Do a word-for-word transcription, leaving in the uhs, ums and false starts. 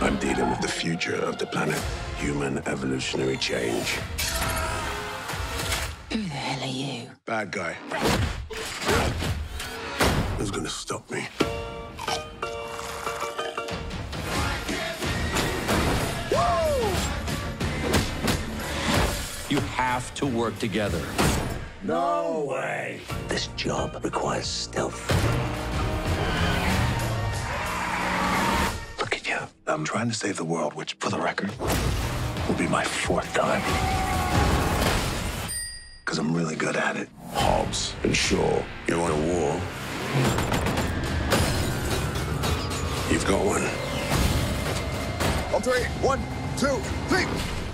I'm dealing with the future of the planet. Human evolutionary change. Who the hell are you? Bad guy. Who's gonna stop me? You have to work together. No way. This job requires stealth. Look at you. I'm trying to save the world, which, for the record, will be my fourth time. Because I'm really good at it. Hobbs and Shaw, you want a war? You've got one. On three. One, two, three.